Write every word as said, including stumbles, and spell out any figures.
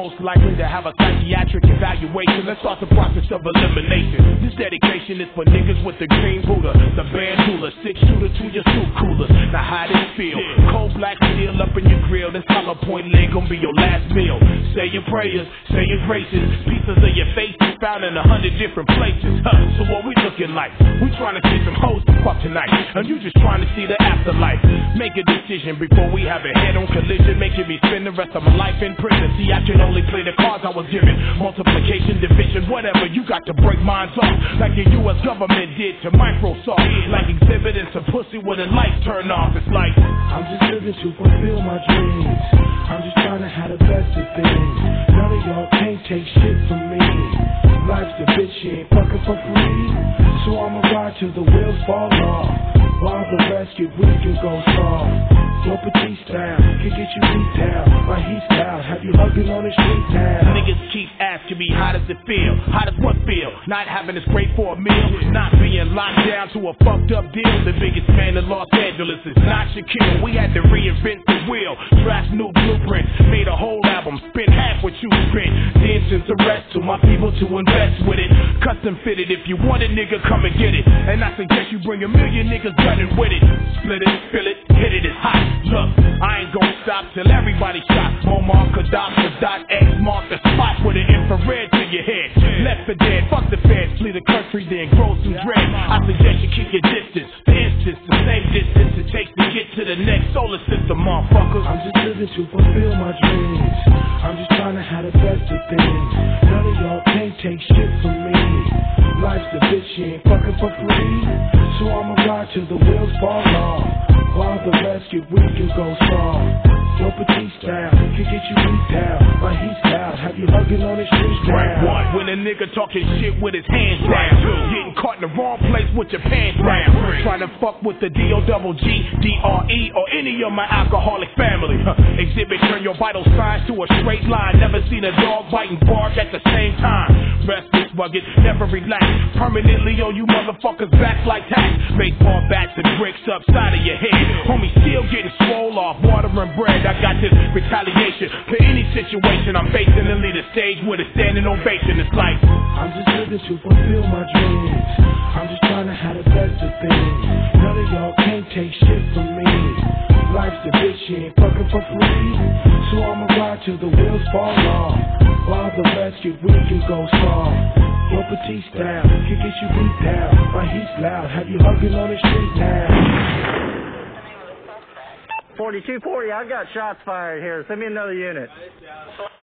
most likely to have a psychiatric evaluation. Let's start the process of elimination. This dedication is for niggas with the green Buddha, the bandula, six shooter to your suit coolers. Now how this feel? Cold black steel up in your grill. This hollow point leg gon' be your last meal. Say your prayers, say your graces. Pieces of your face is found in a hundred different places. Huh, so what we looking like? We trying to see some hoes to fuck tonight, and you just trying to see the afterlife. Make a decision before we have a head-on collision, making me spend the rest of my life in prison. See, I can only play the cards I was given. Multiplication, division, whatever. You got to break minds off, like the U S government did to Microsoft. Like exhibiting some pussy with a light turn off. It's like I'm just living to fulfill my dreams. I'm just trying to have the best of things. None of y'all can't take shit from me. Life's a bitch, she ain't fucking for free. So I'ma ride till the wheels fall off, while the rest get weak and go soft. Your petite style can get you beat down. My heat style have you hugging on the street now. Niggas keep asking me, how does it feel? How does what feel? Not having this great for a meal, not being locked down to a fucked up deal. The biggest man in Los Angeles is not Shaquille. We had to reinvent the wheel, draft new blueprint, made a whole album, spent half what you spent. Then since arrest to my people to invest with it. Custom fitted, if you want it, nigga, come and get it. And I suggest you bring a million niggas gunning with it. Split it, fill it, hit it, it's hot. Look, I ain't gon' stop till everybody shot. Omar, Gaddafi, dot X mark the spot with an infrared to your head. Left for dead, fuck the feds, flee the country, then grow some dread. I suggest you keep your distance. For instance, the same distance it takes to get to the next solar system, motherfuckers. I'm just living to fulfill my dreams. I'm just trying to have the best of things. None of y'all can't take shit from me. Life's a bitch, she ain't fucking for free. So I'ma ride till the wheels fall off, while the rest get weak and go soft. Your petite style can get you beat down. My heat style have you hugging on the street now. Right one, when a nigga talking shit with his hands down. Getting caught in the wrong place with your pants down. Trying to fuck with the D O double G, D R E, or any of my alcoholic family. Huh. Exhibit, turn your vital signs to a straight line. Never seen a dog biting bark at the same time. Restless bucket, never relax. Permanently on you motherfuckers backs like tax. Baseball bats and bricks upside of your head. Homie still getting swole off water and bread. I got this retaliation for any situation I'm facing, and lead a stage with a standing ovation. It's like I'm just living to fulfill my dreams. I'm just trying to have the best of things. None of y'all can't take shit from me. Life's a bitch, she ain't fucking for free. So I'ma ride till the wheels fall off, while the rest get weak and go soft. Your petite style can get you beat down. My heat's loud, have you hugging on the street now. forty-two forty, I've got shots fired here. Send me another unit.